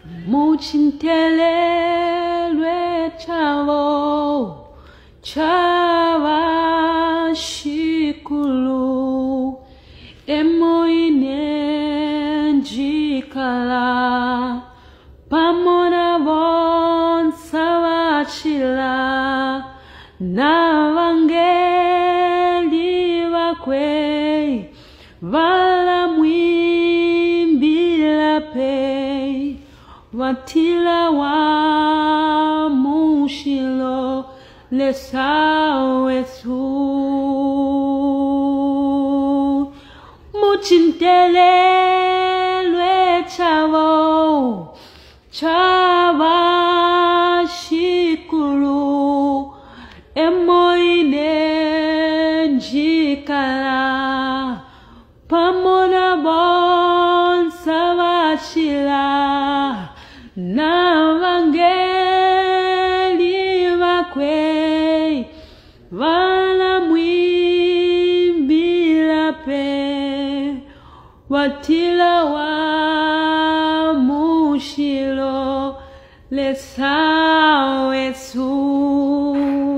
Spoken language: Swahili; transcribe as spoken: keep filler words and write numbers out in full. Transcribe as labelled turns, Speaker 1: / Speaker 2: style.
Speaker 1: Muchintelelwe chavo chava shikulu emoine njikala pamona von savachila na vangeli vakwe vala mwimbila pei watila wa mushilo lesawesu muchintelelwe chavo chava shikulu emoine njikala pamona bon savachila na vangeli vakwe vala mwimbila pe watila wa mushilo lesawesu